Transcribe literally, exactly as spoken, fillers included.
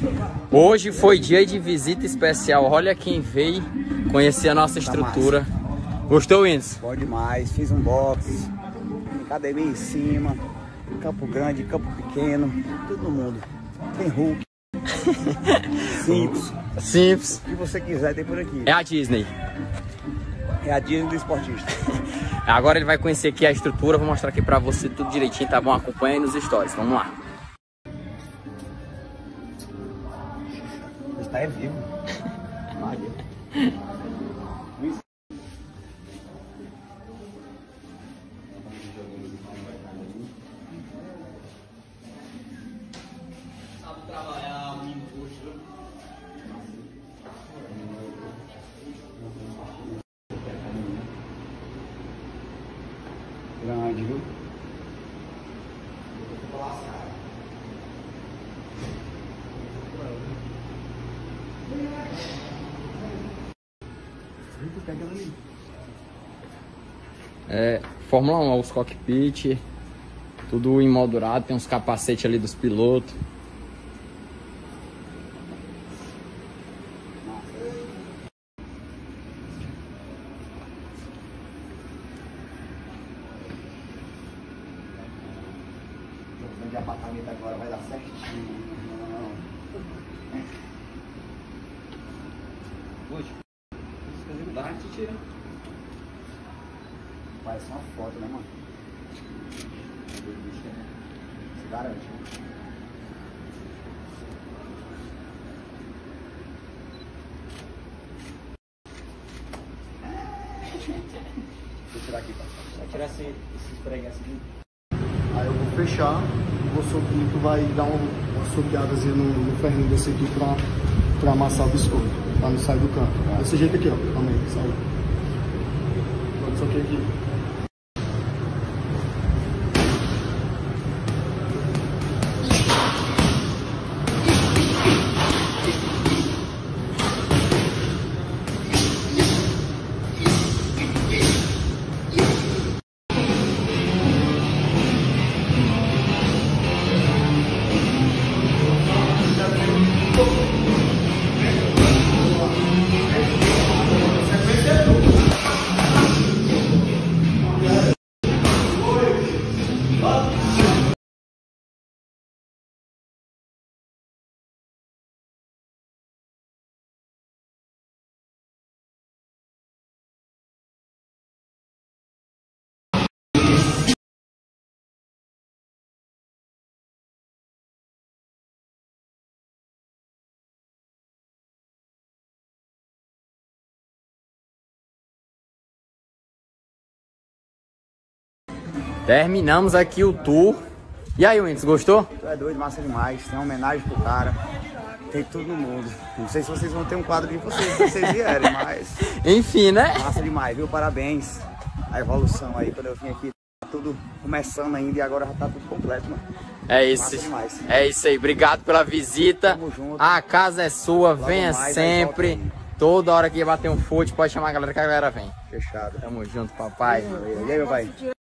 Hoje foi dia de visita especial. Olha quem veio conhecer a nossa estrutura. Gostou, Whindersson? Bom demais. Fiz um box, academia em cima, campo grande, campo pequeno, tudo no mundo. Tem Hulk. Simples. Simples. O que você quiser tem por aqui. É a Disney. É a Disney do esportista. Agora ele vai conhecer aqui a estrutura. Vou mostrar aqui pra você tudo direitinho, tá bom? Acompanha aí nos stories. Vamos lá. Está é vivo. Sabe trabalhar o menino roxo, Grande, viu? É, Fórmula um, os cockpit, tudo emoldurado, tem uns capacetes ali dos pilotos. De apartamento agora vai dar certinho. Hoje, isso dá, te tira. Parece uma foto, né, mano? Se garante. Deixa eu tirar aqui, tá? Vai tirar esse, esses preguinhos assim. Aí eu vou fechar, vou subir, tu vai dar um, uma soqueadazinha no, no ferrinho desse aqui pra, pra amassar o biscoito, pra não sair do canto. Desse jeito aqui, ó. Calma aí, sai. Pronto, isso aqui aqui. Terminamos aqui o tour. E aí, Whindersson, gostou? Tu é doido, massa demais. Tem uma homenagem pro cara. Tem tudo no mundo. Não sei se vocês vão ter um quadro de vocês, se vocês vierem, mas... Enfim, né? Massa demais, viu? Parabéns. A evolução aí, quando eu vim aqui, tá tudo começando ainda e agora já tá tudo completo, mano. É isso. Massa demais. É isso aí. Obrigado pela visita. Tamo junto. A casa é sua. Logo Venha mais, sempre. aí volta Toda hora que bater um fute, pode chamar a galera que a galera vem. Fechado. Tamo junto, papai. E aí, meu pai?